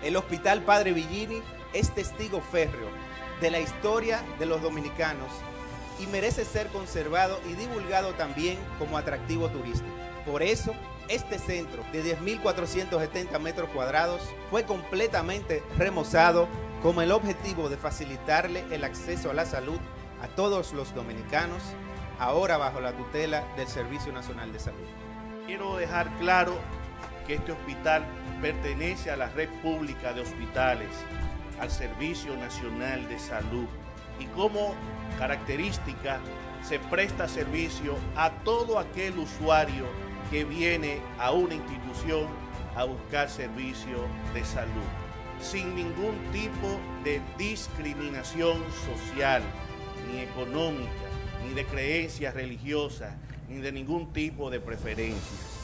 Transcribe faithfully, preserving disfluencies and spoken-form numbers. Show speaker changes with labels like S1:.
S1: El Hospital Padre Villini es testigo férreo de la historia de los dominicanos y merece ser conservado y divulgado también como atractivo turístico. Por eso, este centro de diez mil cuatrocientos setenta metros cuadrados fue completamente remozado con el objetivo de facilitarle el acceso a la salud a todos los dominicanos, ahora bajo la tutela del Servicio Nacional de Salud.
S2: Quiero dejar claro que este hospital pertenece a la red pública de hospitales, al Servicio Nacional de Salud, y como característica se presta servicio a todo aquel usuario que viene a una institución a buscar servicio de salud, sin ningún tipo de discriminación social, ni económica, ni de creencias religiosas, ni de ningún tipo de preferencias.